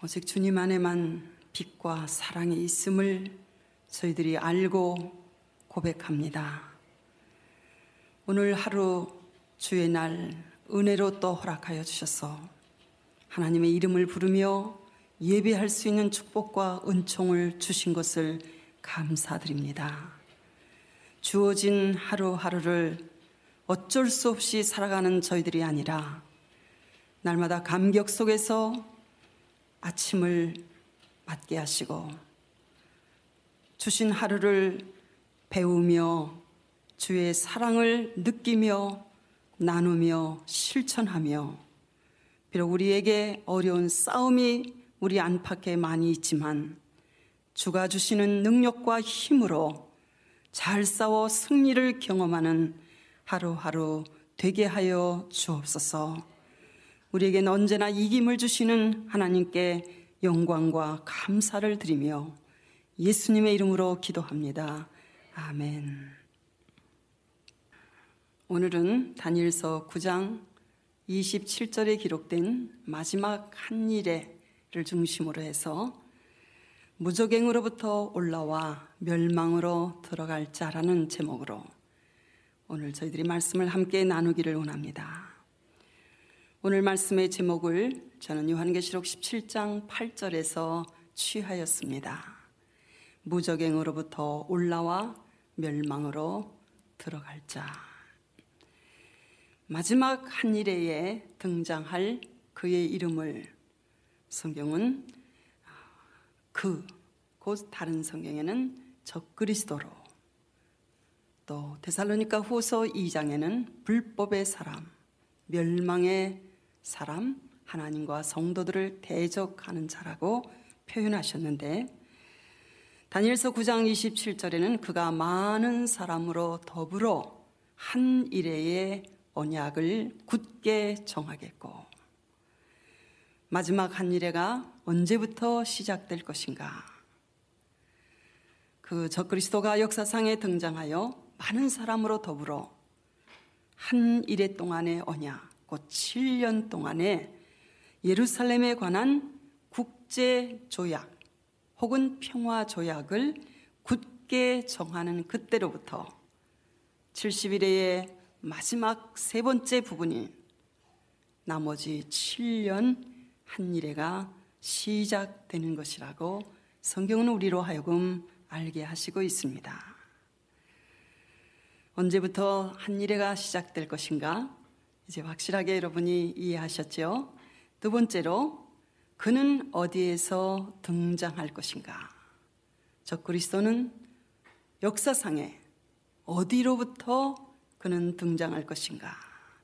오직 주님 안에만 빛과 사랑이 있음을 저희들이 알고 고백합니다. 오늘 하루 주의 날 은혜로 또 허락하여 주셔서 하나님의 이름을 부르며 예배할 수 있는 축복과 은총을 주신 것을 감사드립니다. 주어진 하루하루를 어쩔 수 없이 살아가는 저희들이 아니라 날마다 감격 속에서 아침을 맞게 하시고 주신 하루를 배우며 주의 사랑을 느끼며 나누며 실천하며 비록 우리에게 어려운 싸움이 우리 안팎에 많이 있지만 주가 주시는 능력과 힘으로 잘 싸워 승리를 경험하는 하루하루 되게 하여 주옵소서. 우리에겐 언제나 이김을 주시는 하나님께 영광과 감사를 드리며 예수님의 이름으로 기도합니다. 아멘. 오늘은 다니엘서 9장 27절에 기록된 마지막 한 일에를 중심으로 해서 무적행으로부터 올라와 멸망으로 들어갈 자라는 제목으로 오늘 저희들이 말씀을 함께 나누기를 원합니다. 오늘 말씀의 제목을 저는 요한계시록 17장 8절에서 취하였습니다. 무적행으로부터 올라와 멸망으로 들어갈 자. 마지막 한 일에 등장할 그의 이름을 성경은 곧 다른 성경에는 적그리스도로, 또 데살로니가 후서 2장에는 불법의 사람, 멸망의 사람, 하나님과 성도들을 대적하는 자라고 표현하셨는데, 다니엘서 9장 27절에는 그가 많은 사람으로 더불어 한 일회의 언약을 굳게 정하겠고, 마지막 한 일회가 언제부터 시작될 것인가? 그 적그리스도가 역사상에 등장하여 많은 사람으로 더불어 한 일회 동안의 언약, 곧 7년 동안의 예루살렘에 관한 국제조약 혹은 평화조약을 굳게 정하는 그때로부터 70일의 마지막 세 번째 부분인 나머지 7년 한 일회가 시작되는 것이라고 성경은 우리로 하여금 알게 하시고 있습니다. 언제부터 한 일회가 시작될 것인가? 이제 확실하게 여러분이 이해하셨죠? 두 번째로, 그는 어디에서 등장할 것인가? 적그리스도는 역사상에 어디로부터 그는 등장할 것인가?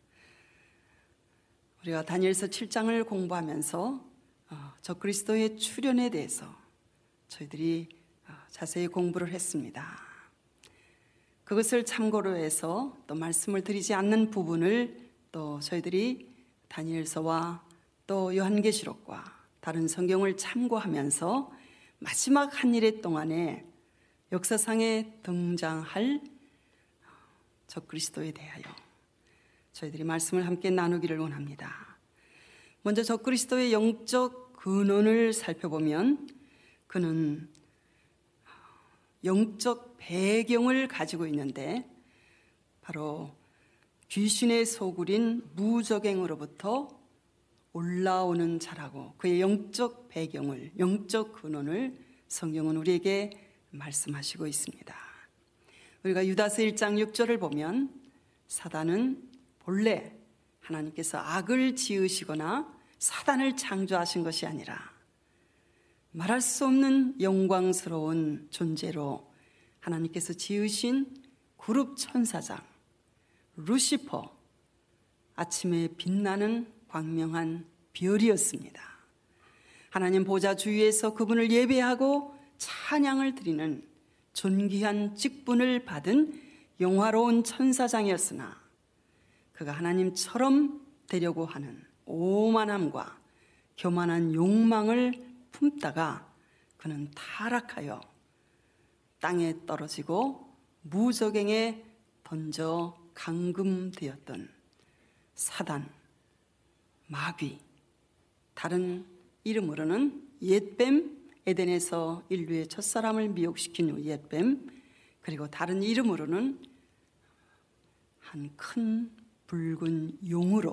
우리가 다니엘서 7장을 공부하면서 적그리스도의 출현에 대해서 저희들이 자세히 공부를 했습니다. 그것을 참고로 해서 또 말씀을 드리지 않는 부분을 또 저희들이 다니엘서와 또 요한계시록과 다른 성경을 참고하면서 마지막 한 일회 동안에 역사상에 등장할 적그리스도에 대하여 저희들이 말씀을 함께 나누기를 원합니다. 먼저 적그리스도의 영적 근원을 살펴보면 그는 영적 배경을 가지고 있는데 바로 귀신의 소굴인 무적행으로부터 올라오는 자라고 그의 영적 배경을, 영적 근원을 성경은 우리에게 말씀하시고 있습니다. 우리가 유다서 1장 6절을 보면 사단은 본래 하나님께서 악을 지으시거나 사단을 창조하신 것이 아니라 말할 수 없는 영광스러운 존재로 하나님께서 지으신 그룹 천사장 루시퍼, 아침에 빛나는 광명한 별이었습니다. 하나님 보좌 주위에서 그분을 예배하고 찬양을 드리는 존귀한 직분을 받은 영화로운 천사장이었으나 그가 하나님처럼 되려고 하는 오만함과 교만한 욕망을 품다가 그는 타락하여 땅에 떨어지고 무적행에 던져 감금되었던 사단, 마귀, 다른 이름으로는 옛뱀, 에덴에서 인류의 첫사람을 미혹시킨 후 옛뱀, 그리고 다른 이름으로는 한 큰 붉은 용으로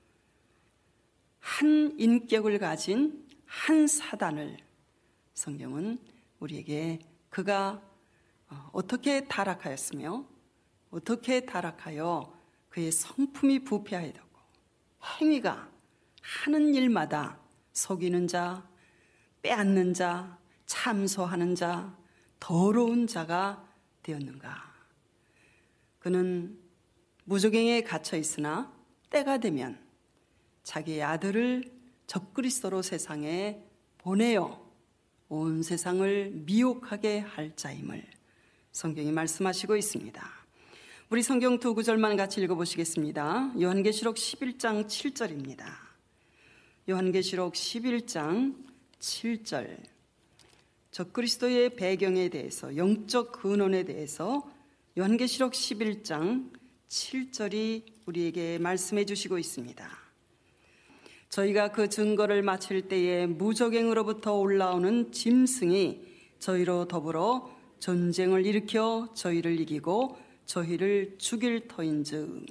한 인격을 가진 한 사단을 성경은 우리에게 그가 어떻게 타락하였으며 어떻게 타락하여 그의 성품이 부패하였고 행위가 하는 일마다 속이는 자, 빼앗는 자, 참소하는 자, 더러운 자가 되었는가. 그는 무저갱에 갇혀 있으나 때가 되면 자기의 아들을 적그리스도로 세상에 보내어 온 세상을 미혹하게 할 자임을 성경이 말씀하시고 있습니다. 우리 성경 두 구절만 같이 읽어보시겠습니다. 요한계시록 11장 7절입니다. 요한계시록 11장 7절. 적그리스도의 배경에 대해서, 영적 근원에 대해서 요한계시록 11장 7절이 우리에게 말씀해 주시고 있습니다. 저희가 그 증거를 마칠 때에 무저갱으로부터 올라오는 짐승이 저희로 더불어 전쟁을 일으켜 저희를 이기고 저희를 죽일 터인즉.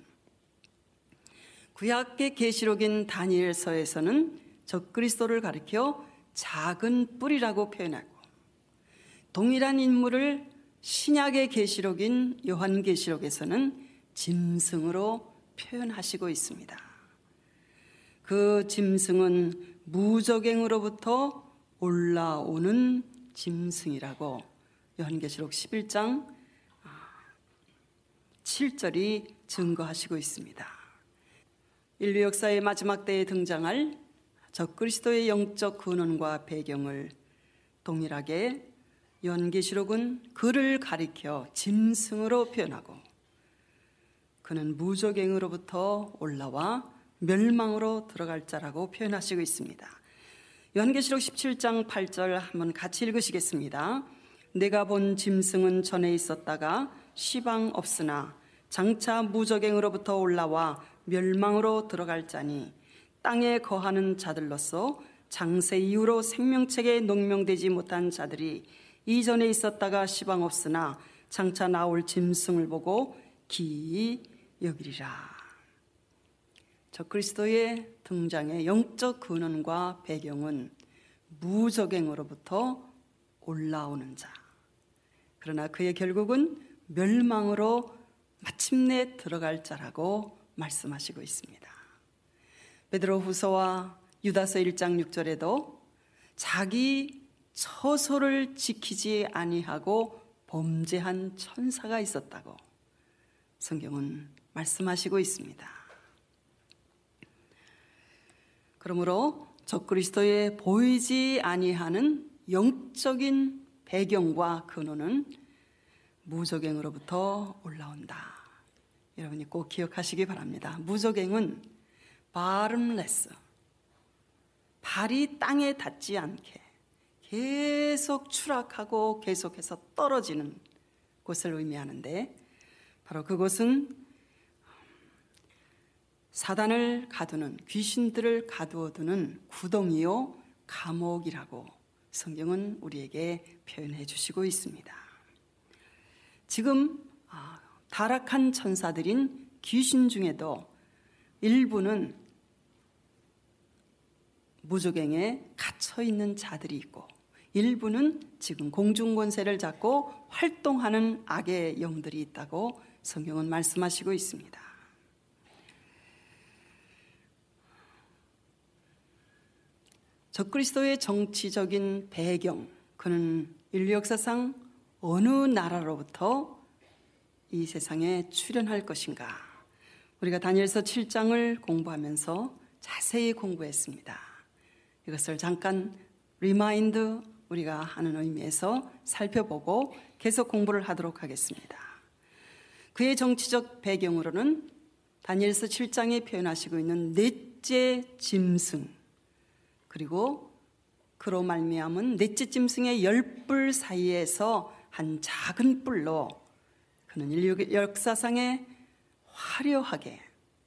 구약의 계시록인 다니엘서에서는 적그리스도를 가리켜 작은 뿔이라고 표현하고, 동일한 인물을 신약의 계시록인 요한계시록에서는 짐승으로 표현하시고 있습니다. 그 짐승은 무저갱으로부터 올라오는 짐승이라고 요한계시록 11장 7절이 증거하시고 있습니다. 인류 역사의 마지막 때에 등장할 적그리스도의 영적 근원과 배경을 동일하게 요한계시록은 그를 가리켜 짐승으로 표현하고, 그는 무저갱으로부터 올라와 멸망으로 들어갈 자라고 표현하시고 있습니다. 요한계시록 17장 8절 한번 같이 읽으시겠습니다. 내가 본 짐승은 전에 있었다가 시방 없으나 장차 무저갱으로부터 올라와 멸망으로 들어갈 자니 땅에 거하는 자들로서 장세 이후로 생명책에 농명되지 못한 자들이 이전에 있었다가 시방 없으나 장차 나올 짐승을 보고 기이 여기리라. 적그리스도의 등장의 영적 근원과 배경은 무저갱으로부터 올라오는 자, 그러나 그의 결국은 멸망으로 마침내 들어갈 자라고 말씀하시고 있습니다. 베드로후서와 유다서 1장 6절에도 자기 처소를 지키지 아니하고 범죄한 천사가 있었다고 성경은 말씀하시고 있습니다. 그러므로 적그리스도의 보이지 아니하는 영적인 배경과 근원은 무저갱으로부터 올라온다. 여러분이 꼭 기억하시기 바랍니다. 무저갱은 bottomless, 발이 땅에 닿지 않게 계속 추락하고 계속해서 떨어지는 곳을 의미하는데, 바로 그곳은 사단을 가두는, 귀신들을 가두어두는 구덩이요 감옥이라고 성경은 우리에게 표현해 주시고 있습니다. 지금 타락한 천사들인 귀신 중에도 일부는 무저갱에 갇혀 있는 자들이 있고, 일부는 지금 공중권세를 잡고 활동하는 악의 영들이 있다고 성경은 말씀하시고 있습니다. 적그리스도의 정치적인 배경, 그는 인류 역사상 어느 나라로부터 이 세상에 출현할 것인가, 우리가 다니엘서 7장을 공부하면서 자세히 공부했습니다. 이것을 잠깐 리마인드, 우리가 하는 의미에서 살펴보고 계속 공부를 하도록 하겠습니다. 그의 정치적 배경으로는 다니엘서 7장에 표현하시고 있는 넷째 짐승, 그리고 그로 말미암은 넷째 짐승의 10뿔 사이에서 한 작은 뿔로 그는 인류 역사상에 화려하게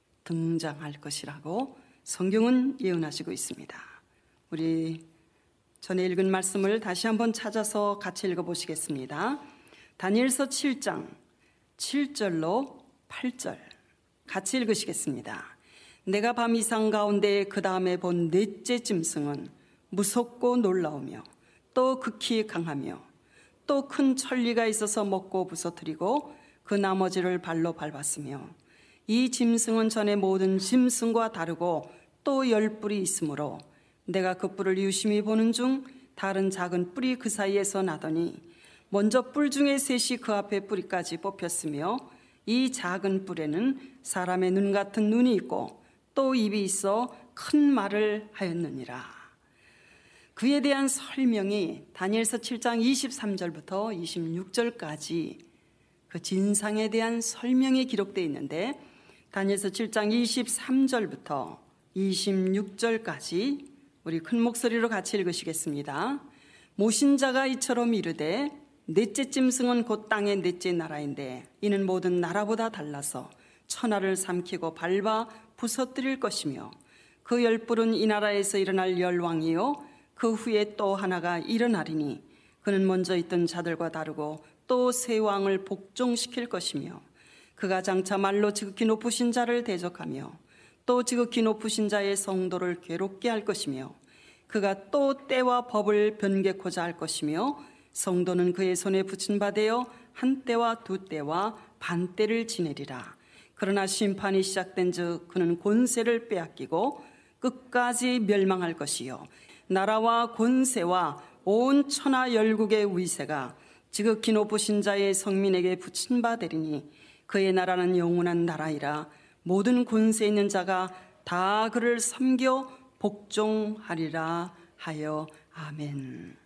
등장할 것이라고 성경은 예언하시고 있습니다. 우리 전에 읽은 말씀을 다시 한번 찾아서 같이 읽어보시겠습니다. 다니엘서 7장 7절로 8절 같이 읽으시겠습니다. 내가 밤 이상 가운데 그 다음에 본 넷째 짐승은 무섭고 놀라우며 또 극히 강하며 또 큰 천리가 있어서 먹고 부서뜨리고 그 나머지를 발로 밟았으며 이 짐승은 전에 모든 짐승과 다르고 또 10뿔이 있으므로 내가 그 뿔을 유심히 보는 중 다른 작은 뿔이 그 사이에서 나더니 먼저 뿔 중에 셋이 그 앞에 뿌리까지 뽑혔으며 이 작은 뿔에는 사람의 눈 같은 눈이 있고 또 입이 있어 큰 말을 하였느니라. 그에 대한 설명이 다니엘서 7장 23절부터 26절까지 그 진상에 대한 설명이 기록되어 있는데 다니엘서 7장 23절부터 26절까지 우리 큰 목소리로 같이 읽으시겠습니다. 모신자가 이처럼 이르되 넷째 짐승은 곧 땅의 넷째 나라인데 이는 모든 나라보다 달라서 천하를 삼키고 밟아 부서뜨릴 것이며 그 10뿔은 이 나라에서 일어날 열왕이요 그 후에 또 하나가 일어나리니 그는 먼저 있던 자들과 다르고 또 새 왕을 복종시킬 것이며 그가 장차 말로 지극히 높으신 자를 대적하며 또 지극히 높으신 자의 성도를 괴롭게 할 것이며 그가 또 때와 법을 변개코자 할 것이며 성도는 그의 손에 붙인 바 되어 한 때와 두 때와 반 때를 지내리라. 그러나 심판이 시작된 즉 그는 권세를 빼앗기고 끝까지 멸망할 것이요 나라와 권세와 온 천하 열국의 위세가 지극히 높으신 자의 성민에게 붙인 바 되리니 그의 나라는 영원한 나라이라. 모든 권세 있는 자가 다 그를 섬겨 복종하리라 하여 아멘.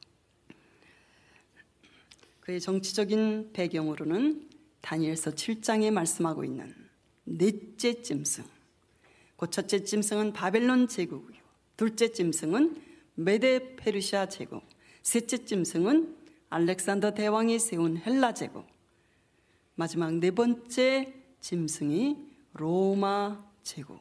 그의 정치적인 배경으로는 다니엘서 7장에 말씀하고 있는 넷째 짐승, 그 첫째 짐승은 바벨론 제국이요, 둘째 짐승은 메데 페르시아 제국, 셋째 짐승은 알렉산더 대왕이 세운 헬라 제국, 마지막 네 번째 짐승이 로마 제국.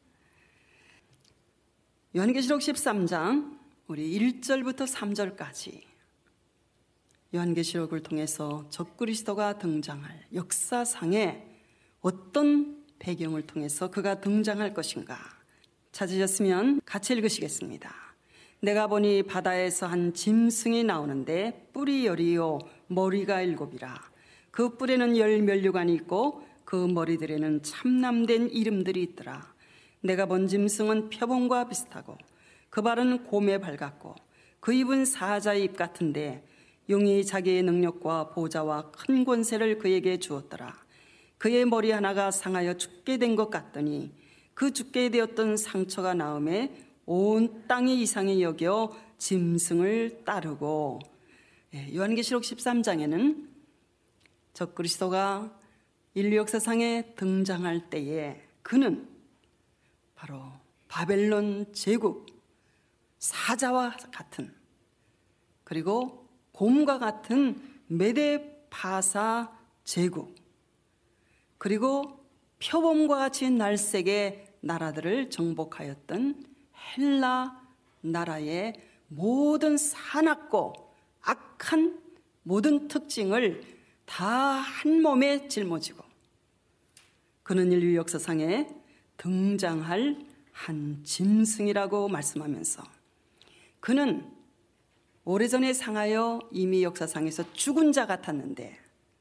요한계시록 13장 우리 1절부터 3절까지 요한계시록을 통해서 적그리스도가 등장할 역사상에 어떤 배경을 통해서 그가 등장할 것인가 찾으셨으면 같이 읽으시겠습니다. 내가 보니 바다에서 한 짐승이 나오는데 뿔이 10이요 머리가 7이라. 그 뿔에는 10면류관이 있고 그 머리들에는 참남된 이름들이 있더라. 내가 본 짐승은 표범과 비슷하고 그 발은 곰에 밝았고 그 입은 사자의 입 같은데 용이 자기의 능력과 보좌와 큰 권세를 그에게 주었더라. 그의 머리 하나가 상하여 죽게 된 것 같더니 그 죽게 되었던 상처가 나음에 온 땅이 이상히 여겨 짐승을 따르고. 요한계시록 13장에는 적그리스도가 인류 역사상에 등장할 때에 그는 바로 바벨론 제국 사자와 같은 그리고 곰과 같은 메데 파사 제국 그리고 표범과 같이 날쌔게 나라들을 정복하였던 헬라 나라의 모든 사납고 악한 모든 특징을 다 한 몸에 짊어지고 그는 인류 역사상에 등장할 한 짐승이라고 말씀하면서 그는 오래전에 상하여 이미 역사상에서 죽은 자 같았는데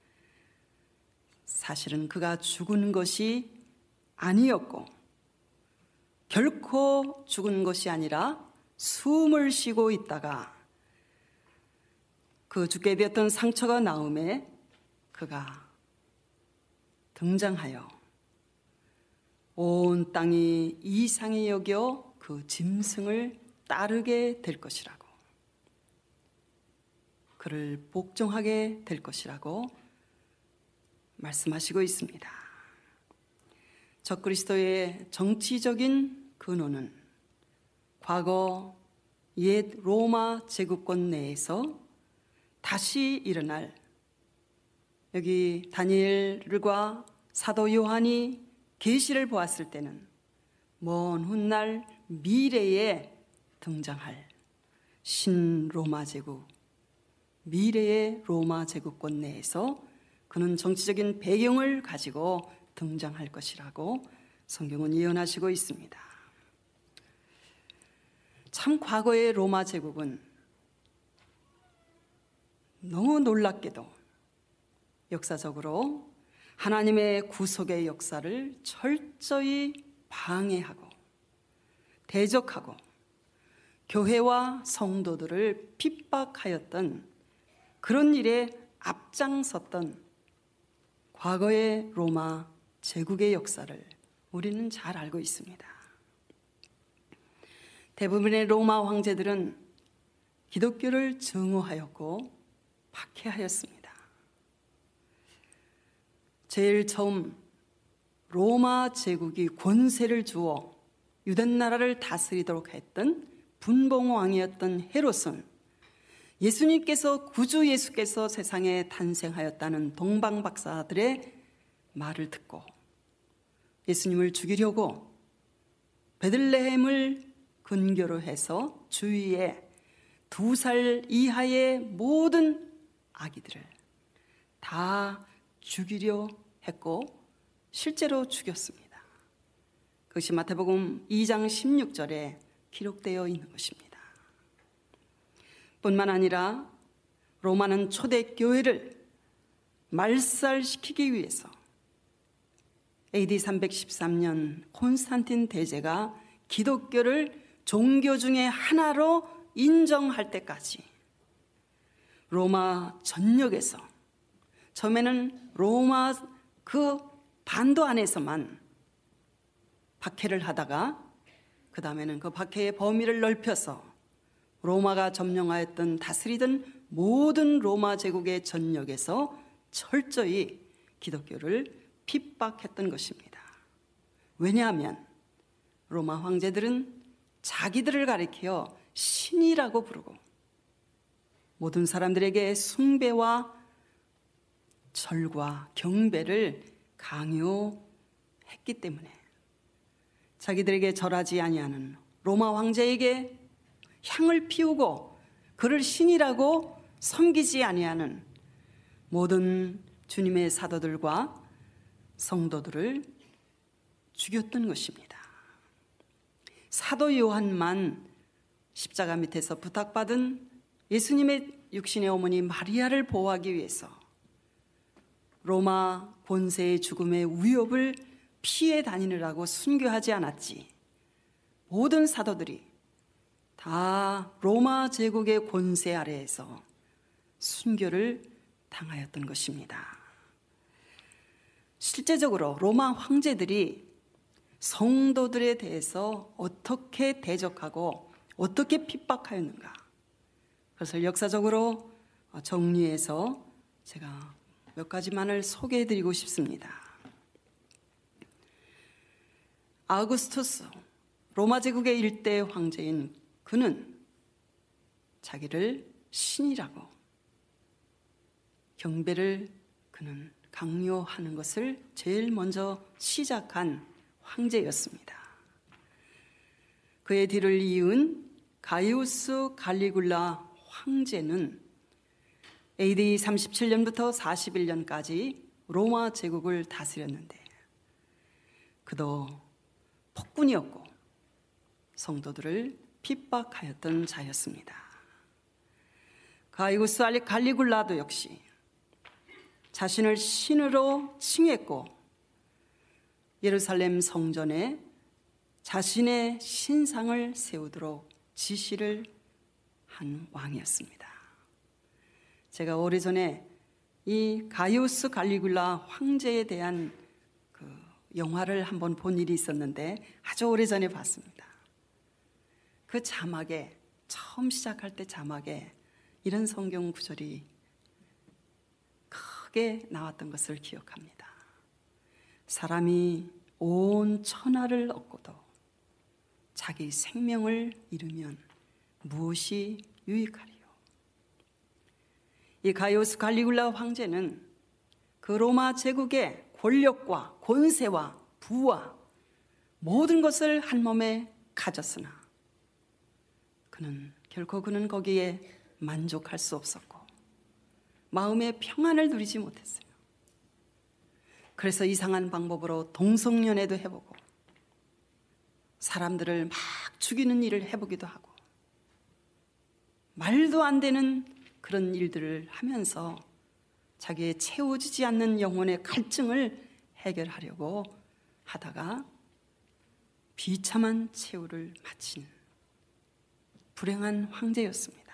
사실은 그가 죽은 것이 아니었고 결코 죽은 것이 아니라 숨을 쉬고 있다가 그 죽게 되었던 상처가 나음에 그가 등장하여 온 땅이 이상히 여겨 그 짐승을 따르게 될 것이라고 그를 복종하게 될 것이라고 말씀하시고 있습니다. 적그리스도의 정치적인 근원은 과거 옛 로마 제국권 내에서 다시 일어날 여기 다니엘과 사도 요한이 계시를 보았을 때는 먼 훗날 미래에 등장할 신로마 제국, 미래의 로마 제국권 내에서 그는 정치적인 배경을 가지고 등장할 것이라고 성경은 예언하시고 있습니다. 참 과거의 로마 제국은 너무 놀랍게도 역사적으로 하나님의 구속의 역사를 철저히 방해하고 대적하고 교회와 성도들을 핍박하였던 그런 일에 앞장섰던 과거의 로마 제국의 역사를 우리는 잘 알고 있습니다. 대부분의 로마 황제들은 기독교를 증오하였고 박해하였습니다. 제일 처음 로마 제국이 권세를 주어 유대 나라를 다스리도록 했던 분봉왕이었던 헤롯은 예수님께서 구주 예수께서 세상에 탄생하였다는 동방박사들의 말을 듣고 예수님을 죽이려고 베들레헴을 근교로 해서 주위에 2살 이하의 모든 아기들을 다 죽이려 했고 실제로 죽였습니다. 그것이 마태복음 2장 16절에 기록되어 있는 것입니다. 뿐만 아니라 로마는 초대교회를 말살시키기 위해서 AD 313년 콘스탄틴 대제가 기독교를 종교 중에 하나로 인정할 때까지 로마 전역에서 처음에는 로마 그 반도 안에서만 박해를 하다가 그 다음에는 그 박해의 범위를 넓혀서 로마가 점령하였던 다스리던 모든 로마 제국의 전역에서 철저히 기독교를 핍박했던 것입니다. 왜냐하면 로마 황제들은 자기들을 가리켜 신이라고 부르고 모든 사람들에게 숭배와 절과 경배를 강요했기 때문에 자기들에게 절하지 아니하는 로마 황제에게 향을 피우고 그를 신이라고 섬기지 아니하는 모든 주님의 사도들과 성도들을 죽였던 것입니다. 사도 요한만 십자가 밑에서 부탁받은 예수님의 육신의 어머니 마리아를 보호하기 위해서 로마 권세의 죽음의 위협을 피해 다니느라고 순교하지 않았지. 모든 사도들이 다 로마 제국의 권세 아래에서 순교를 당하였던 것입니다. 실제적으로 로마 황제들이 성도들에 대해서 어떻게 대적하고 어떻게 핍박하였는가, 그것을 역사적으로 정리해서 제가 몇 가지만을 소개해드리고 싶습니다. 아우구스투스, 로마 제국의 일대 황제인 그는 자기를 신이라고 경배를 그는 강요하는 것을 제일 먼저 시작한 황제였습니다. 그의 뒤를 이은 가이우스 갈리굴라 황제는 AD 37년부터 41년까지 로마 제국을 다스렸는데 그도 폭군이었고 성도들을 핍박하였던 자였습니다. 가이우스 갈리굴라도 역시 자신을 신으로 칭했고 예루살렘 성전에 자신의 신상을 세우도록 지시를 한 왕이었습니다. 제가 오래전에 이 가이우스 갈리굴라 황제에 대한 그 영화를 한번 본 일이 있었는데 아주 오래전에 봤습니다. 그 자막에 처음 시작할 때 자막에 이런 성경 구절이 크게 나왔던 것을 기억합니다. 사람이 온 천하를 얻고도 자기 생명을 잃으면 무엇이 유익하리요? 이 가이우스 갈리굴라 황제는 그 로마 제국의 권력과 권세와 부와 모든 것을 한 몸에 가졌으나 그는 결코 그는 거기에 만족할 수 없었고 마음의 평안을 누리지 못했어요. 그래서 이상한 방법으로 동성연애도 해보고 사람들을 막 죽이는 일을 해보기도 하고 말도 안 되는 그런 일들을 하면서 자기의 채워지지 않는 영혼의 갈증을 해결하려고 하다가 비참한 최후를 마친 불행한 황제였습니다.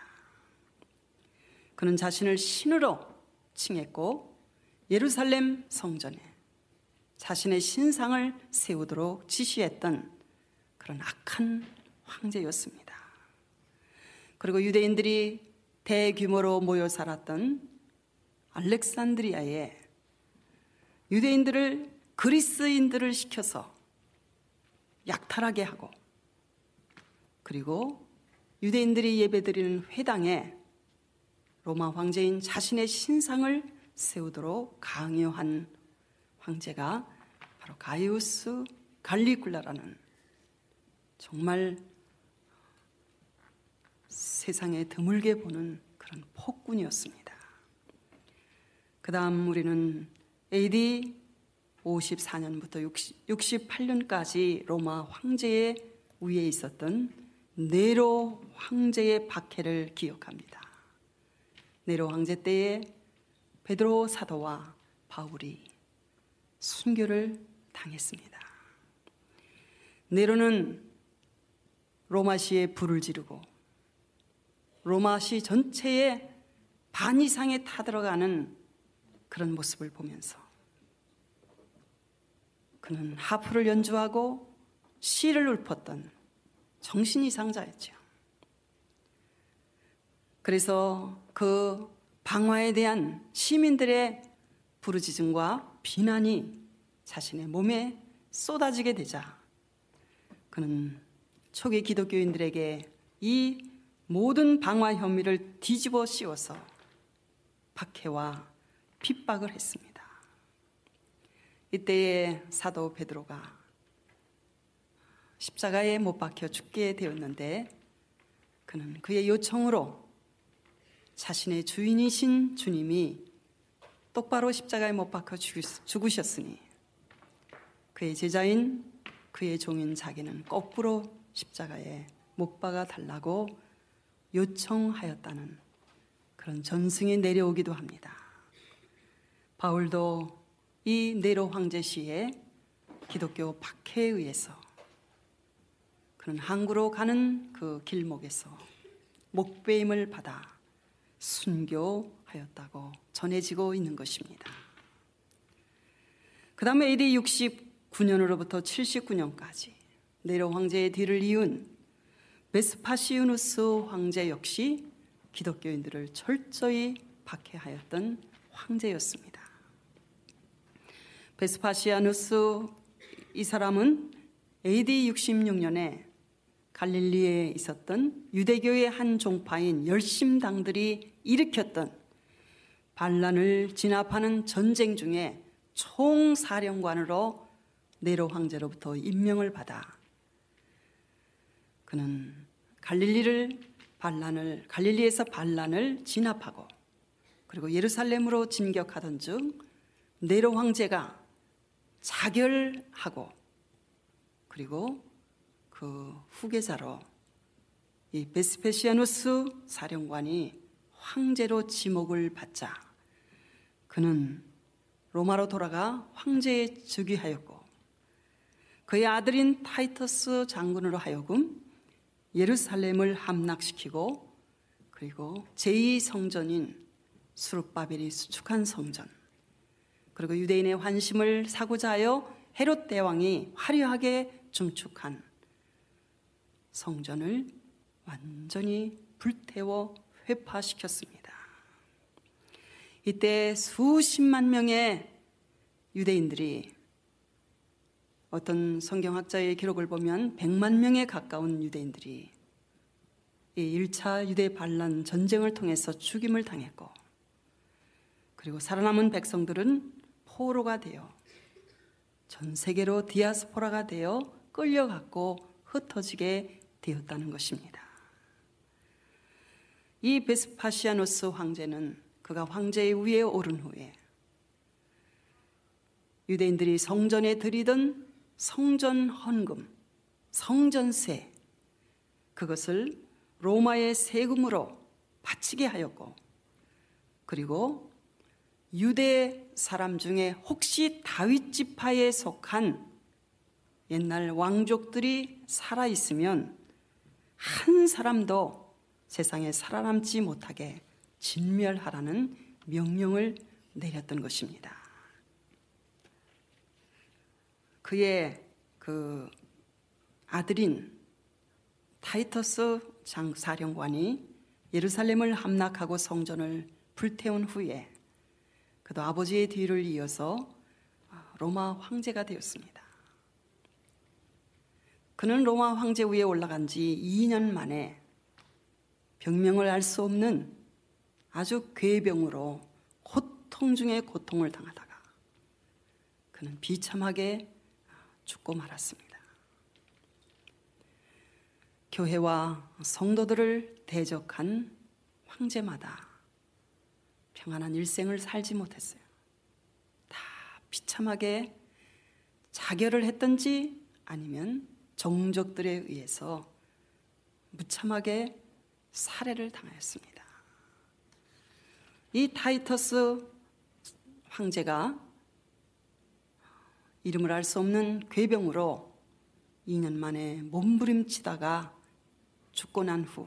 그는 자신을 신으로 칭했고 예루살렘 성전에 자신의 신상을 세우도록 지시했던 그런 악한 황제였습니다. 그리고 유대인들이 대규모로 모여 살았던 알렉산드리아에 유대인들을 그리스인들을 시켜서 약탈하게 하고 그리고 유대인들이 예배드리는 회당에 로마 황제인 자신의 신상을 세우도록 강요한 황제가 바로 가이우스 갈리굴라라는 정말 세상에 드물게 보는 그런 폭군이었습니다. 그 다음 우리는 AD 54년부터 68년까지 로마 황제의 위에 있었던 네로 황제의 박해를 기억합니다. 네로 황제 때에 베드로 사도와 바울이 순교를 당했습니다. 네로는 로마시에 불을 지르고 로마시 전체에 반 이상에 타들어가는 그런 모습을 보면서 그는 하프를 연주하고 시를 읊었던 정신이상자였죠. 그래서 그 방화에 대한 시민들의 부르짖음과 비난이 자신의 몸에 쏟아지게 되자 그는 초기 기독교인들에게 이 모든 방화 혐의를 뒤집어 씌워서 박해와 핍박을 했습니다. 이때에 사도 베드로가 십자가에 못 박혀 죽게 되었는데 그는 그의 요청으로 자신의 주인이신 주님이 똑바로 십자가에 못 박혀 죽으셨으니 그의 제자인 그의 종인 자기는 거꾸로 십자가에 못 박아 달라고 요청하였다는 그런 전승이 내려오기도 합니다. 바울도 이 네로 황제 시에 기독교 박해에 의해서 그는 항구로 가는 그 길목에서 목배임을 받아 순교하였다고 전해지고 있는 것입니다. 그 다음에 AD 69년으로부터 79년까지 네로 황제의 뒤를 이은 베스파시우누스 황제 역시 기독교인들을 철저히 박해하였던 황제였습니다. 베스파시아누스 이 사람은 AD 66년에 갈릴리에 있었던 유대교의 한 종파인 열심당들이 일으켰던 반란을 진압하는 전쟁 중에 총사령관으로 네로 황제로부터 임명을 받아 그는 갈릴리에서 반란을 진압하고 그리고 예루살렘으로 진격하던 중 네로 황제가 자결하고 그리고 그 후계자로 이 베스페시아누스 사령관이 황제로 지목을 받자 그는 로마로 돌아가 황제에 즉위하였고 그의 아들인 타이터스 장군으로 하여금 예루살렘을 함락시키고 그리고 제2성전인 수룹바벨이 수축한 성전 그리고 유대인의 환심을 사고자 하여 헤롯 대왕이 화려하게 중축한 성전을 완전히 불태워 회파시켰습니다. 이때 수십만 명의 유대인들이 어떤 성경학자의 기록을 보면 100만 명에 가까운 유대인들이 이 1차 유대 반란 전쟁을 통해서 죽임을 당했고 그리고 살아남은 백성들은 포로가 되어 전 세계로 디아스포라가 되어 끌려갔고 흩어지게 되었다는 것입니다. 이 베스파시아누스 황제는 그가 황제의 위에 오른 후에 유대인들이 성전에 드리던 성전 헌금, 성전세, 그것을 로마의 세금으로 바치게 하였고, 그리고 유대 사람 중에 혹시 다윗 지파에 속한 옛날 왕족들이 살아있으면 한 사람도 세상에 살아남지 못하게 진멸하라는 명령을 내렸던 것입니다. 그의 그 아들인 타이터스 장사령관이 예루살렘을 함락하고 성전을 불태운 후에 그도 아버지의 뒤를 이어서 로마 황제가 되었습니다. 그는 로마 황제 위에 올라간 지 2년 만에 병명을 알 수 없는 아주 괴병으로 고통 중에 고통을 당하다가 그는 비참하게 죽고 말았습니다. 교회와 성도들을 대적한 황제마다 평안한 일생을 살지 못했어요. 다 비참하게 자결을 했든지 아니면 종족들에 의해서 무참하게 살해를 당하였습니다. 이 타이터스 황제가 이름을 알 수 없는 괴병으로 2년 만에 몸부림치다가 죽고 난 후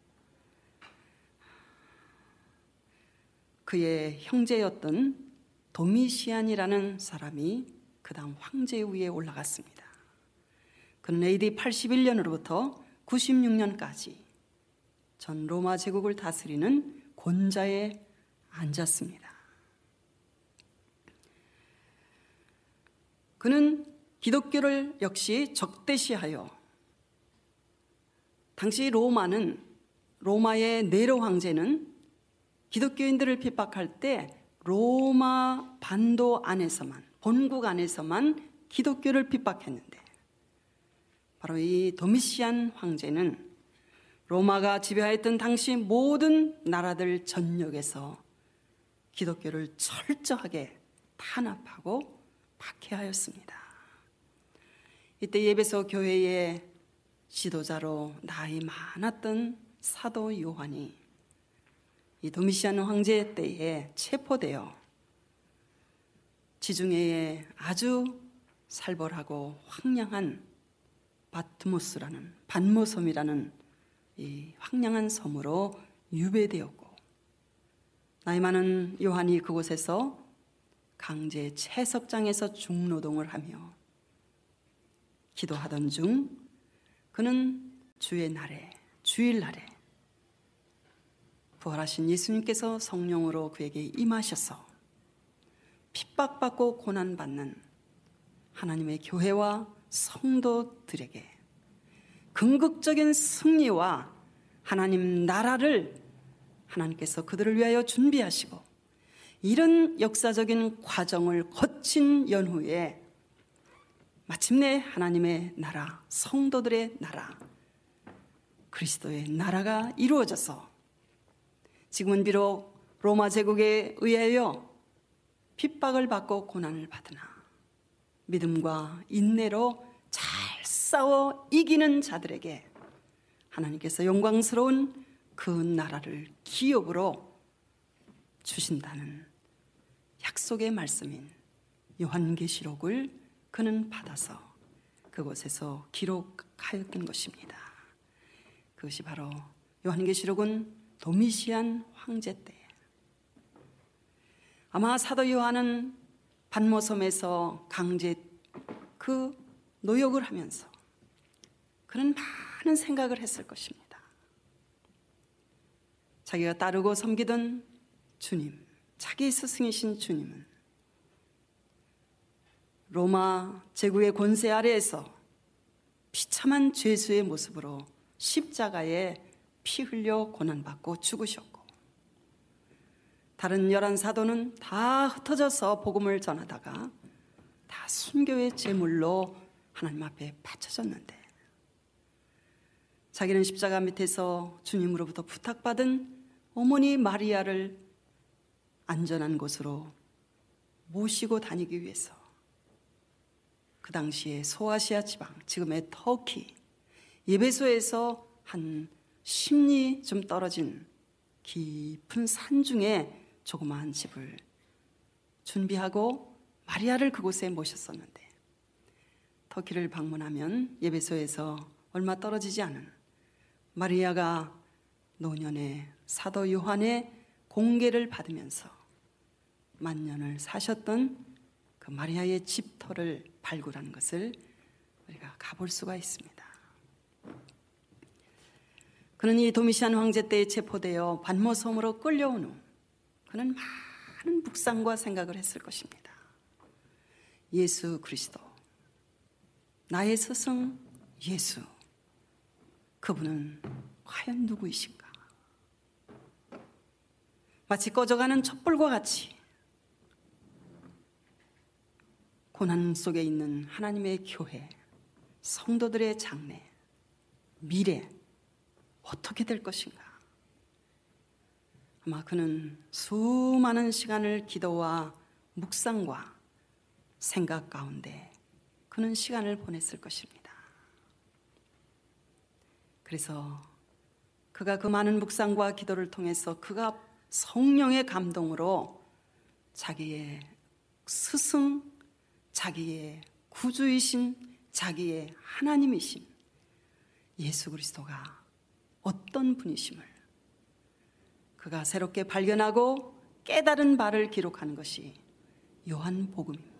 그의 형제였던 도미시안이라는 사람이 그 다음 황제 위에 올라갔습니다. 그는 AD 81년으로부터 96년까지 전 로마 제국을 다스리는 권좌에 앉았습니다. 그는 기독교를 역시 적대시하여 당시 로마의 네로 황제는 기독교인들을 핍박할 때 로마 반도 안에서만, 본국 안에서만 기독교를 핍박했는데 바로 이 도미시안 황제는 로마가 지배하였던 당시 모든 나라들 전역에서 기독교를 철저하게 탄압하고 박해하였습니다. 이때 에베소 교회의 지도자로 나이 많았던 사도 요한이 이 도미시안 황제 때에 체포되어 지중해에 아주 살벌하고 황량한 반모섬이라는 이 황량한 섬으로 유배되었고, 나이 많은 요한이 그곳에서 강제 채석장에서 중노동을 하며 기도하던 중 그는 주일날에 부활하신 예수님께서 성령으로 그에게 임하셔서 핍박받고 고난받는 하나님의 교회와 성도들에게 궁극적인 승리와 하나님 나라를 하나님께서 그들을 위하여 준비하시고, 이런 역사적인 과정을 거친 연후에 마침내 하나님의 나라, 성도들의 나라, 그리스도의 나라가 이루어져서 지금은 비록 로마 제국에 의하여 핍박을 받고 고난을 받으나 믿음과 인내로 잘 싸워 이기는 자들에게 하나님께서 영광스러운 그 나라를 기업으로 주신다는 약속의 말씀인 요한계시록을 그는 받아서 그곳에서 기록하였던 것입니다. 그것이 바로 요한계시록은 도미시안 황제 때, 아마 사도 요한은 반모섬에서 강제 그 노역을 하면서 그는 많은 생각을 했을 것입니다. 자기가 따르고 섬기던 주님, 자기의 스승이신 주님은 로마 제국의 권세 아래에서 비참한 죄수의 모습으로 십자가에 피 흘려 고난받고 죽으셨고, 다른 11사도는 다 흩어져서 복음을 전하다가 다 순교의 제물로 하나님 앞에 바쳐졌는데, 자기는 십자가 밑에서 주님으로부터 부탁받은 어머니 마리아를 안전한 곳으로 모시고 다니기 위해서 그 당시에 소아시아 지방, 지금의 터키, 예배소에서 한 10리 좀 떨어진 깊은 산 중에 조그마한 집을 준비하고 마리아를 그곳에 모셨었는데, 터키를 방문하면 예배소에서 얼마 떨어지지 않은 마리아가 노년의 사도 요한의 공계를 받으면서 만년을 사셨던 그 마리아의 집터를 발굴한 것을 우리가 가볼 수가 있습니다. 그는 이 도미시안 황제 때에 체포되어 반모섬으로 끌려온 후 그는 많은 묵상과 생각을 했을 것입니다. 예수 그리스도, 나의 스승 예수, 그분은 과연 누구이신가? 마치 꺼져가는 촛불과 같이 고난 속에 있는 하나님의 교회, 성도들의 장래, 미래 어떻게 될 것인가? 아마 그는 수많은 시간을 기도와 묵상과 생각 가운데 그는 시간을 보냈을 것입니다. 그래서 그가 그 많은 묵상과 기도를 통해서 그가 성령의 감동으로 자기의 스승, 자기의 구주이신, 자기의 하나님이신 예수 그리스도가 어떤 분이심을 그가 새롭게 발견하고 깨달은 바를 기록한 것이 요한복음입니다.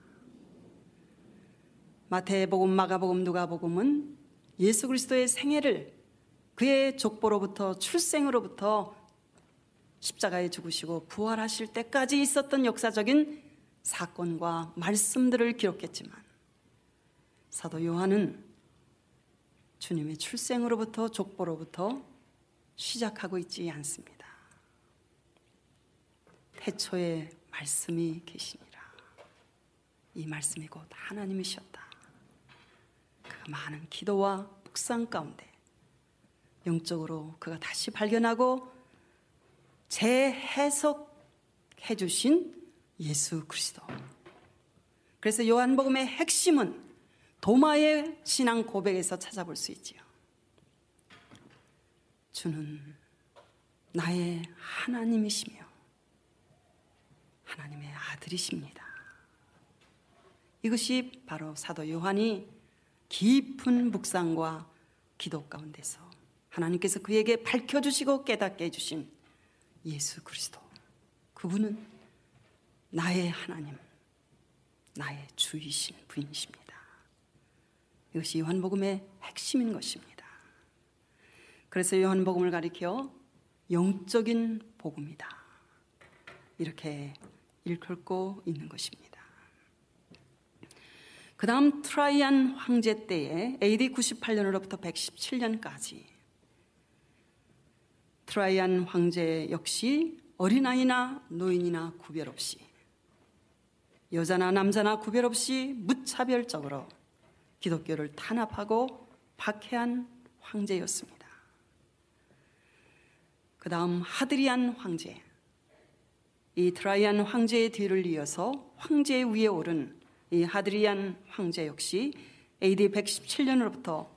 마태복음, 마가복음, 누가복음은 예수 그리스도의 생애를 그의 족보로부터 출생으로부터 십자가에 죽으시고 부활하실 때까지 있었던 역사적인 사건과 말씀들을 기록했지만, 사도 요한은 주님의 출생으로부터 족보로부터 시작하고 있지 않습니다. 태초에 말씀이 계시니라. 이 말씀이 곧 하나님이셨다. 그 많은 기도와 묵상 가운데 영적으로 그가 다시 발견하고 재해석해 주신 예수 그리스도. 그래서 요한복음의 핵심은 도마의 신앙 고백에서 찾아볼 수 있지요. 주는 나의 하나님이시며 하나님의 아들이십니다. 이것이 바로 사도 요한이 깊은 묵상과 기도 가운데서 하나님께서 그에게 밝혀주시고 깨닫게 해주신 예수 그리스도, 그분은 나의 하나님, 나의 주이신 분이십니다. 이것이 요한복음의 핵심인 것입니다. 그래서 요한복음을 가리켜 영적인 복음이다, 이렇게 일컬고 있는 것입니다. 그 다음 트라이안 황제 때에 AD 98년으로부터 117년까지 트라이안 황제 역시 어린아이나 노인이나 구별 없이, 여자나 남자나 구별 없이 무차별적으로 기독교를 탄압하고 박해한 황제였습니다. 그 다음 하드리안 황제, 이 트라이안 황제의 뒤를 이어서 황제 위에 오른 이 하드리안 황제 역시 AD 117년으로부터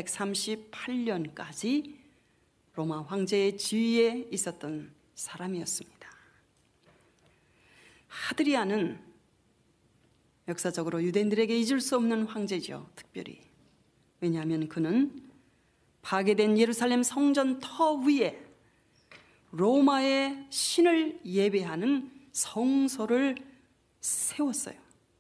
138년까지 로마 황제의 지위에 있었던 사람이었습니다. 하드리안은 역사적으로 유대인들에게 잊을 수 없는 황제죠. 특별히 왜냐하면 그는 파괴된 예루살렘 성전 터 위에 로마의 신을 예배하는 성소를 세웠어요.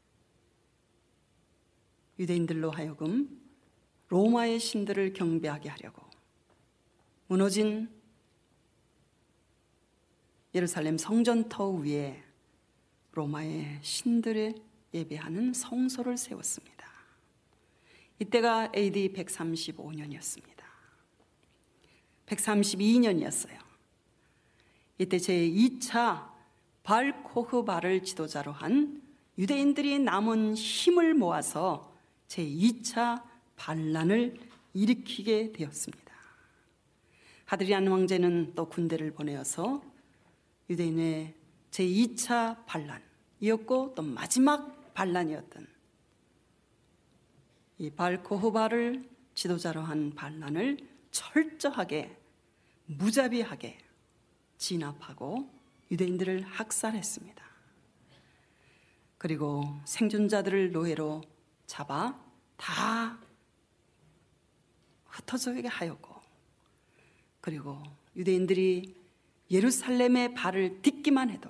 유대인들로 하여금 로마의 신들을 경배하게 하려고 무너진 예루살렘 성전터 위에 로마의 신들을 예배하는 성소를 세웠습니다. 이때가 AD 135년이었습니다. 132년이었어요. 이때 제2차 발 코흐바를 지도자로 한 유대인들이 남은 힘을 모아서 제2차 반란을 일으키게 되었습니다. 하드리안 황제는 또 군대를 보내어서 유대인의 제2차 반란이었고 또 마지막 반란이었던 이 발코흐바를 지도자로 한 반란을 철저하게 무자비하게 진압하고 유대인들을 학살했습니다. 그리고 생존자들을 노예로 잡아 다 흩어지게 하였고, 그리고 유대인들이 예루살렘의 발을 딛기만 해도,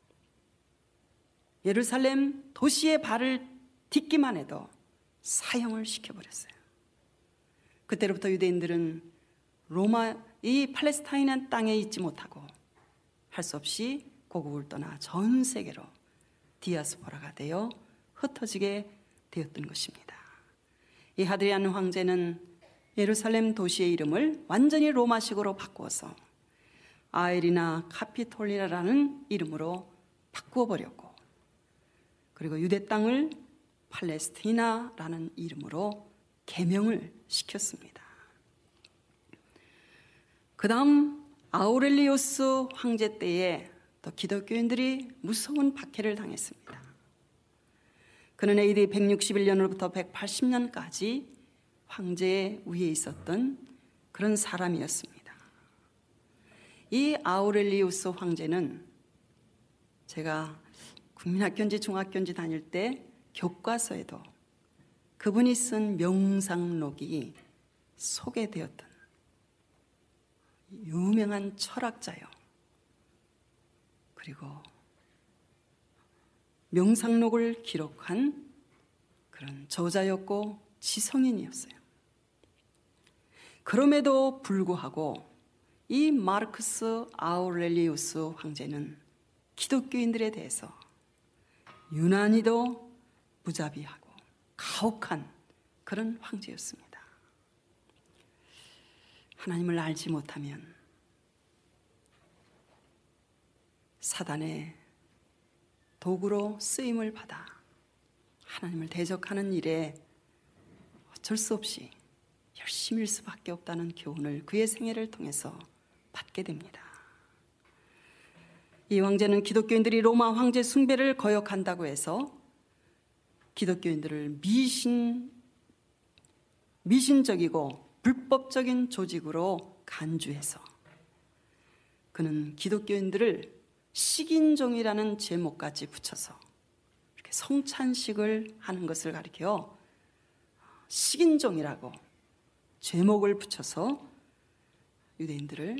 예루살렘 도시의 발을 딛기만 해도 사형을 시켜버렸어요. 그때로부터 유대인들은 로마, 이 팔레스타인 땅에 있지 못하고 할 수 없이 고국을 떠나 전 세계로 디아스포라가 되어 흩어지게 되었던 것입니다. 이 하드리안 황제는 예루살렘 도시의 이름을 완전히 로마식으로 바꾸어서 아에리나 카피톨리라라는 이름으로 바꾸어 버렸고, 그리고 유대 땅을 팔레스티나라는 이름으로 개명을 시켰습니다. 그 다음 아우렐리우스 황제 때에 또 기독교인들이 무서운 박해를 당했습니다. 그는 AD 161년으로부터 180년까지 황제의 위에 있었던 그런 사람이었습니다. 이 아우렐리우스 황제는 제가 국민학교인지 중학교인지 다닐 때 교과서에도 그분이 쓴 명상록이 소개되었던 유명한 철학자요. 그리고 명상록을 기록한 그런 저자였고 지성인이었어요. 그럼에도 불구하고 이 마르크스 아우렐리우스 황제는 기독교인들에 대해서 유난히도 무자비하고 가혹한 그런 황제였습니다. 하나님을 알지 못하면 사단의 도구로 쓰임을 받아 하나님을 대적하는 일에 어쩔 수 없이 열심일 수밖에 없다는 교훈을 그의 생애를 통해서 받게 됩니다. 이 황제는 기독교인들이 로마 황제 숭배를 거역한다고 해서 기독교인들을 미신적이고 불법적인 조직으로 간주해서 그는 기독교인들을 식인종이라는 제목까지 붙여서 이렇게 성찬식을 하는 것을 가리켜 식인종이라고 제목을 붙여서 유대인들을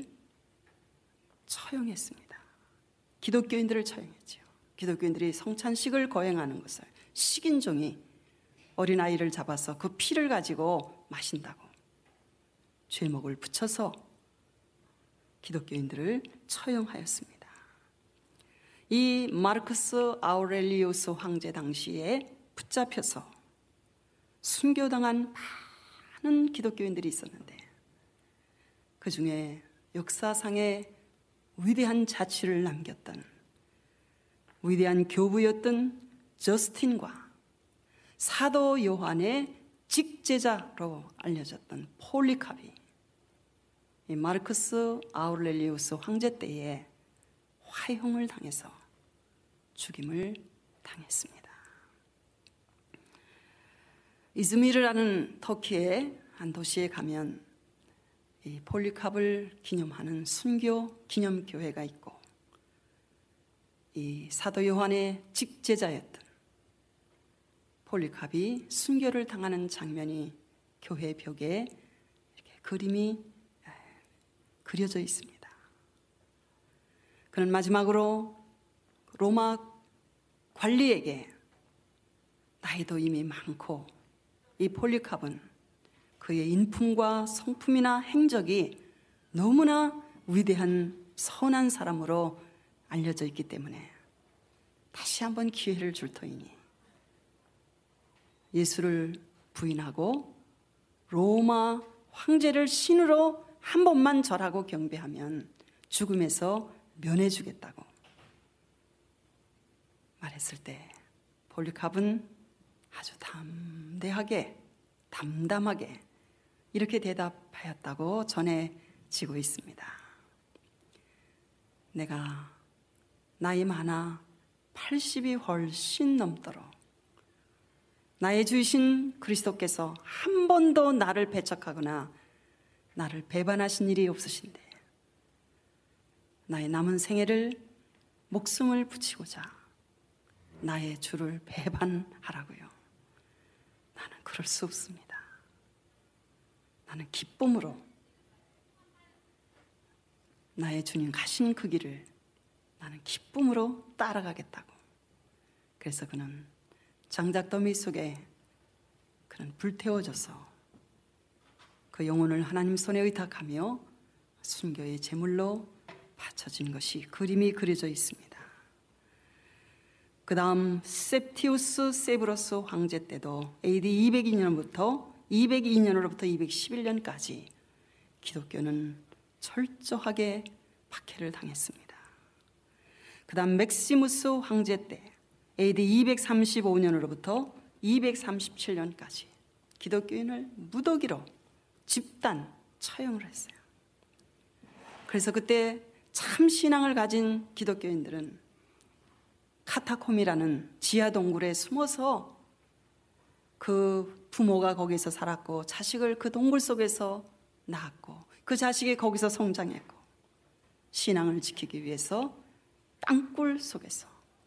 처형했습니다. 기독교인들을 처형했죠. 기독교인들이 성찬식을 거행하는 것을 식인종이 어린아이를 잡아서 그 피를 가지고 마신다고 제목을 붙여서 기독교인들을 처형하였습니다. 이 마르크스 아우렐리우스 황제 당시에 붙잡혀서 순교당한 많은 기독교인들이 있었는데 그 중에 역사상의 위대한 자취를 남겼던 위대한 교부였던 저스틴과 사도 요한의 직제자로 알려졌던 폴리카비, 이 마르크스 아우렐리우스 황제 때에 화형을 당해서 죽임을 당했습니다. 이즈미르라는 터키의 한 도시에 가면 이 폴리캅을 기념하는 순교 기념교회가 있고, 이 사도 요한의 직제자였던 폴리캅이 순교를 당하는 장면이 교회 벽에 이렇게 그림이 그려져 있습니다. 그는 마지막으로 로마 관리에게 나이도 이미 많고 이 폴리캅은 그의 인품과 성품이나 행적이 너무나 위대한 선한 사람으로 알려져 있기 때문에 다시 한번 기회를 줄 터이니 예수를 부인하고 로마 황제를 신으로 한 번만 절하고 경배하면 죽음에서 면해주겠다고 말했을 때 폴리캅은 아주 담대하게 담담하게 이렇게 대답하였다고 전해 지고 있습니다. 내가 나이 많아 80이 훨씬 넘도록 나의 주이신 그리스도께서 한 번도 나를 배척하거나 나를 배반하신 일이 없으신데 나의 남은 생애를 목숨을 붙이고자 나의 주를 배반하라고요. 나는 그럴 수 없습니다. 나는 기쁨으로 나의 주님 가신 그 길을 나는 기쁨으로 따라가겠다고. 그래서 그는 장작더미 속에 그는 불태워져서 그 영혼을 하나님 손에 의탁하며 순교의 제물로 바쳐진 것이 그림이 그려져 있습니다. 그 다음 셉티우스 세브러스 황제 때도 AD 202년으로부터 211년까지 기독교는 철저하게 박해를 당했습니다. 그 다음 맥시무스 황제 때 AD 235년으로부터 237년까지 기독교인을 무더기로 집단 처형을 했어요. 그래서 그때 참 신앙을 가진 기독교인들은 카타콤이라는 지하 동굴에 숨어서 그 부모가 거기서 살았고 자식을 그 동굴 속에서 낳았고 그 자식이 거기서 성장했고 신앙을 지키기 위해서 땅굴 속에서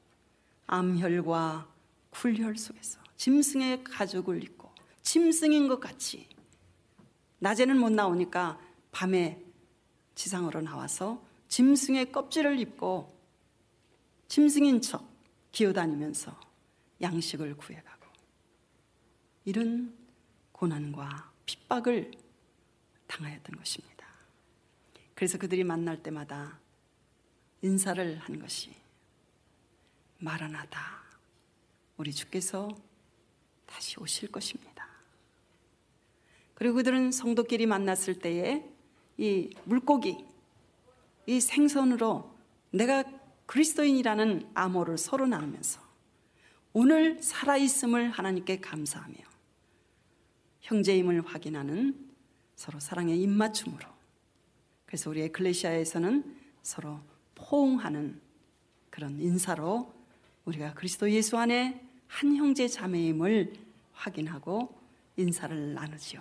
암혈과 굴혈 속에서 짐승의 가죽을 입고 짐승인 것 같이 낮에는 못 나오니까 밤에 지상으로 나와서 짐승의 껍질을 입고 짐승인 척 기어다니면서 양식을 구해가고 이런 고난과 핍박을 당하였던 것입니다. 그래서 그들이 만날 때마다 인사를 한 것이 마라나다, 우리 주께서 다시 오실 것입니다. 그리고 그들은 성도끼리 만났을 때에 이 물고기, 이 생선으로 내가 그리스도인이라는 암호를 서로 나누면서 오늘 살아있음을 하나님께 감사하며 형제임을 확인하는 서로 사랑의 입맞춤으로, 그래서 우리 에클레시아에서는 서로 포옹하는 그런 인사로 우리가 그리스도 예수 안에 한 형제 자매임을 확인하고 인사를 나누지요.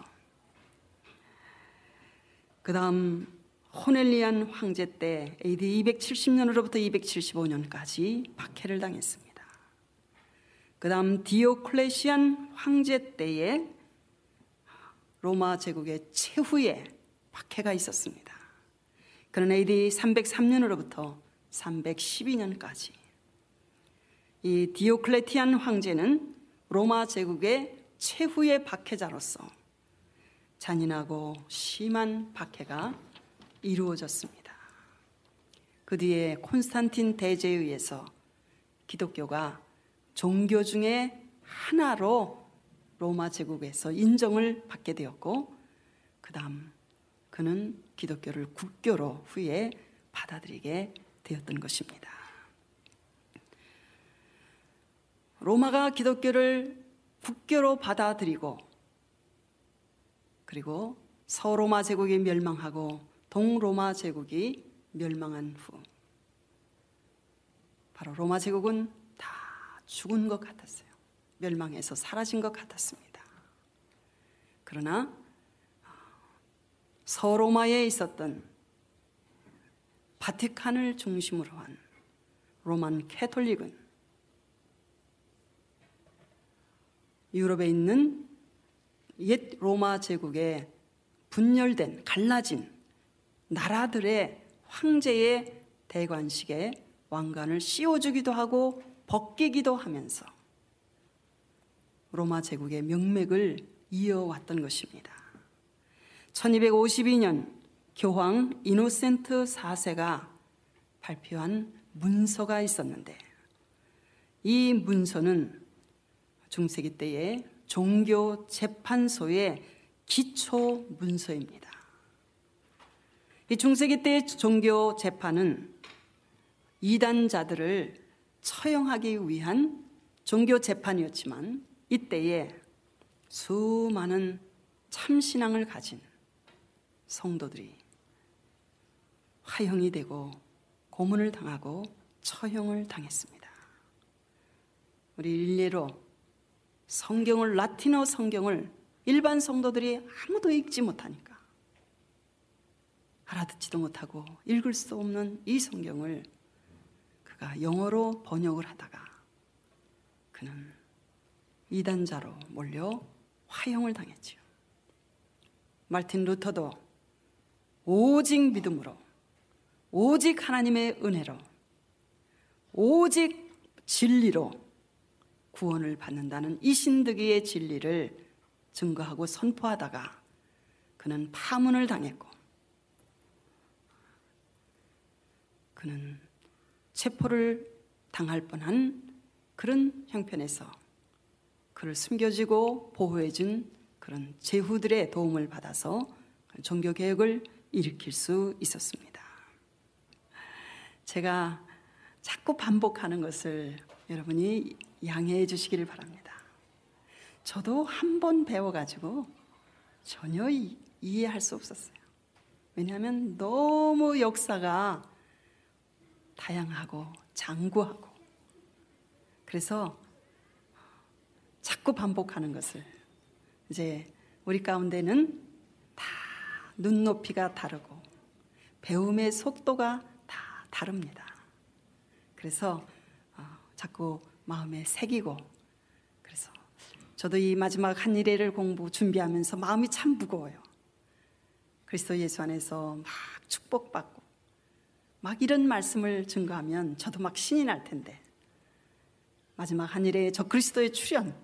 그 다음 호넬리안 황제 때 AD 270년으로부터 275년까지 박해를 당했습니다. 그 다음 디오클레시안 황제 때에 로마 제국의 최후의 박해가 있었습니다. 그는 AD 303년으로부터 312년까지 이 디오클레티안 황제는 로마 제국의 최후의 박해자로서 잔인하고 심한 박해가 이루어졌습니다. 그 뒤에 콘스탄틴 대제에 의해서 기독교가 종교 중에 하나로 로마 제국에서 인정을 받게 되었고, 그 다음 그는 기독교를 국교로 후에 받아들이게 되었던 것입니다. 로마가 기독교를 국교로 받아들이고 그리고 서로마 제국이 멸망하고 동로마 제국이 멸망한 후 바로 로마 제국은 다 죽은 것 같았어요. 멸망해서 사라진 것 같았습니다. 그러나 서로마에 있었던 바티칸을 중심으로 한 로만 캐톨릭은 유럽에 있는 옛 로마 제국에 분열된 갈라진 나라들의 황제의 대관식에 왕관을 씌워주기도 하고 벗기기도 하면서 로마 제국의 명맥을 이어왔던 것입니다. 1252년 교황 이노센트 4세가 발표한 문서가 있었는데 이 문서는 중세기 때의 종교 재판소의 기초 문서입니다. 이 중세기 때의 종교 재판은 이단자들을 처형하기 위한 종교 재판이었지만 이때에 수많은 참신앙을 가진 성도들이 화형이 되고 고문을 당하고 처형을 당했습니다. 우리 일례로 성경을, 라틴어 성경을 일반 성도들이 아무도 읽지 못하니까, 알아듣지도 못하고 읽을 수 없는 이 성경을 그가 영어로 번역을 하다가 그는 이단자로 몰려 화형을 당했지요. 마르틴 루터도 오직 믿음으로, 오직 하나님의 은혜로, 오직 진리로 구원을 받는다는 이 신득이의 진리를 증거하고 선포하다가 그는 파문을 당했고, 그는 체포를 당할 뻔한 그런 형편에서 그를 숨겨주고 보호해준 그런 제후들의 도움을 받아서 종교개혁을 일으킬 수 있었습니다. 제가 자꾸 반복하는 것을 여러분이 양해해 주시기를 바랍니다. 저도 한 번 배워가지고 전혀 이해할 수 없었어요. 왜냐하면 너무 역사가 다양하고 장구하고, 그래서 자꾸 반복하는 것을, 이제 우리 가운데는 다 눈높이가 다르고 배움의 속도가 다 다릅니다. 그래서 자꾸 마음에 새기고, 그래서 저도 이 마지막 한 일회를 공부 준비하면서 마음이 참 무거워요. 그리스도 예수 안에서 막 축복받고 막 이런 말씀을 증거하면 저도 막 신이 날 텐데, 마지막 한 일회에 저 그리스도의 출현,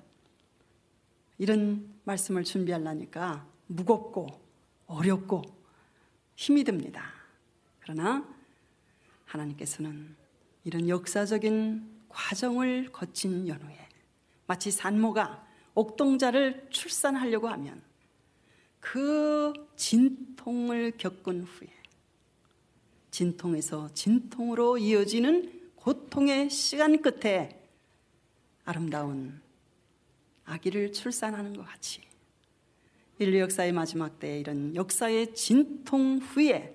이런 말씀을 준비하려니까 무겁고 어렵고 힘이 듭니다. 그러나 하나님께서는 이런 역사적인 과정을 거친 연후에 마치 산모가 옥동자를 출산하려고 하면 그 진통을 겪은 후에 진통에서 진통으로 이어지는 고통의 시간 끝에 아름다운 아기를 출산하는 것 같이 인류 역사의 마지막 때에 이런 역사의 진통 후에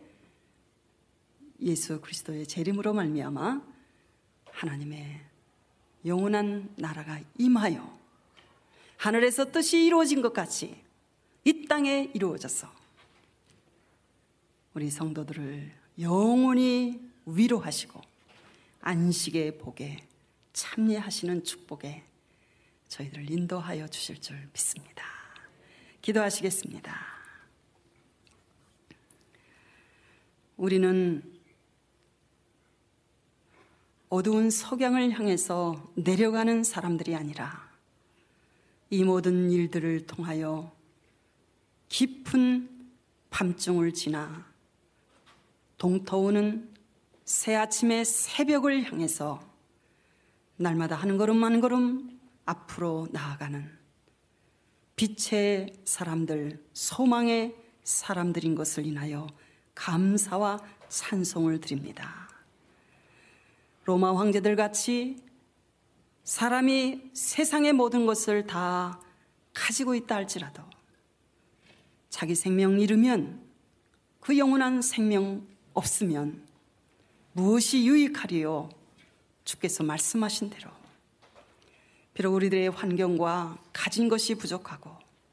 예수 그리스도의 재림으로 말미암아 하나님의 영원한 나라가 임하여 하늘에서 뜻이 이루어진 것 같이 이 땅에 이루어져서 우리 성도들을 영원히 위로하시고 안식의 복에 참여하시는 축복에 저희들을 인도하여 주실 줄 믿습니다. 기도하시겠습니다. 우리는 어두운 석양을 향해서 내려가는 사람들이 아니라 이 모든 일들을 통하여 깊은 밤중을 지나 동터오는 새아침의 새벽을 향해서 날마다 한 걸음 한 걸음 앞으로 나아가는 빛의 사람들, 소망의 사람들인 것을 인하여 감사와 찬송을 드립니다. 로마 황제들 같이 사람이 세상의 모든 것을 다 가지고 있다 할지라도 자기 생명 잃으면 그 영원한 생명 없으면 무엇이 유익하리요? 주께서 말씀하신 대로 비록 우리들의 환경과 가진 것이 부족하고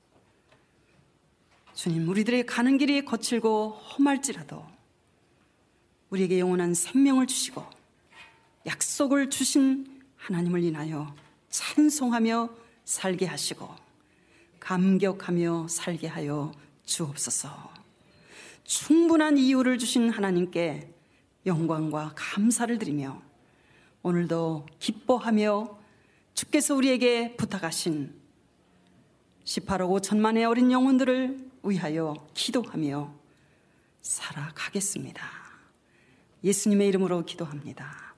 주님 우리들의 가는 길이 거칠고 험할지라도 우리에게 영원한 생명을 주시고 약속을 주신 하나님을 인하여 찬송하며 살게 하시고 감격하며 살게 하여 주옵소서. 충분한 이유를 주신 하나님께 영광과 감사를 드리며 오늘도 기뻐하며 주께서 우리에게 부탁하신 18억 5천만의 어린 영혼들을 위하여 기도하며 살아가겠습니다. 예수님의 이름으로 기도합니다.